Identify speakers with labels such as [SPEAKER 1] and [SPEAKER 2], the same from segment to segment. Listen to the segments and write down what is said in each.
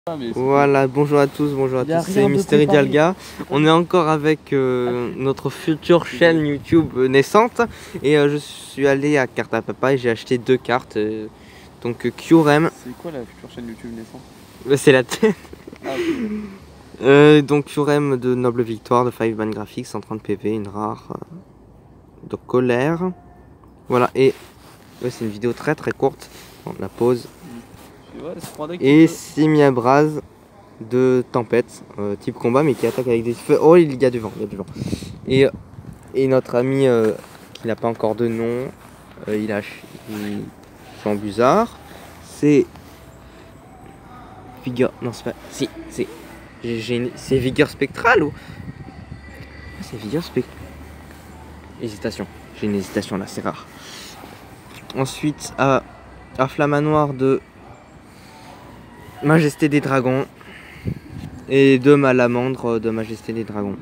[SPEAKER 1] Voilà, bonjour à tous, c'est Mystery Dialga. On est encore avec notre future chaîne YouTube naissante. Et je suis allé à Carte à Papa et j'ai acheté deux cartes. Donc QREM.
[SPEAKER 2] C'est quoi la future chaîne YouTube naissante?
[SPEAKER 1] C'est la tête.
[SPEAKER 2] Ah, okay.
[SPEAKER 1] Donc QREM de Noble Victoire, de 5 Band Graphics, 130 PV, une rare de colère. Voilà, et c'est une vidéo très courte. Bon, la pause. Et Simiabraz de Tempête, type combat mais qui attaque avec des feux. Oh, il y a du vent, Et notre ami qui n'a pas encore de nom, il Jean Buzard. C'est Vigueur. Non, c'est pas. Si, c'est. C'est Vigueur Spectral ou. C'est Vigueur Spectral. Hésitation. J'ai une hésitation là, c'est rare. Ensuite, à Flamanoir de Majesté des Dragons. Et deux Malamandre de Majesté des Dragons.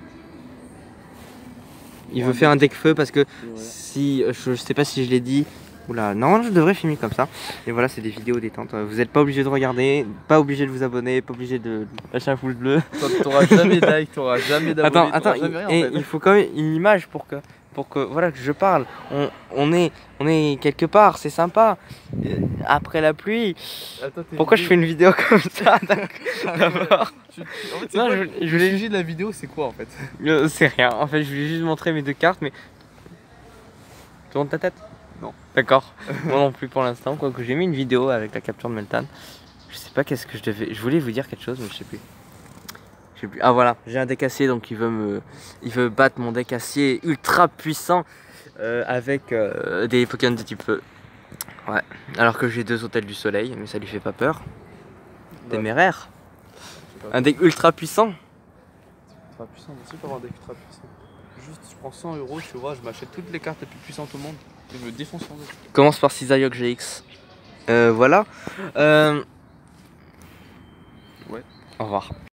[SPEAKER 1] Il veut faire un deck feu parce que si je sais pas si je l'ai dit. Oula, non, je devrais filmer comme ça. Et voilà, c'est des vidéos détente. Vous n'êtes pas obligé de regarder, pas obligé de vous abonner, pas obligé de lâcher un pouce bleu.
[SPEAKER 2] T'auras jamais de like, t'auras jamais d'abonnés.
[SPEAKER 1] Attends, il faut quand même une image pour que voilà que je parle. On est quelque part, c'est sympa. Après la pluie. Attends, pourquoi je fais une vidéo comme ça d'abord?
[SPEAKER 2] En fait, non, le sujet de la vidéo, c'est quoi en fait?
[SPEAKER 1] C'est rien. En fait, je voulais juste montrer mes deux cartes, mais tourne ta tête.
[SPEAKER 2] Non.
[SPEAKER 1] D'accord. Moi non plus pour l'instant. Quoique j'ai mis une vidéo avec la capture de Meltan. Je sais pas qu'est-ce que je devais. Je voulais vous dire quelque chose, mais je sais plus. Ah voilà, j'ai un deck acier, donc il veut battre mon deck acier ultra puissant avec des Pokémon de type feu. Ouais. Alors que j'ai deux hôtels du soleil, mais ça lui fait pas peur. Téméraire. Un deck ultra puissant.
[SPEAKER 2] Ultra puissant, merci pour avoir un deck ultra puissant. Juste, je prends 100 €, tu vois, je m'achète toutes les cartes les plus puissantes au monde. Et je me défonce en deck.
[SPEAKER 1] Commence par Cisaillok GX. Voilà.
[SPEAKER 2] Ouais.
[SPEAKER 1] Au revoir.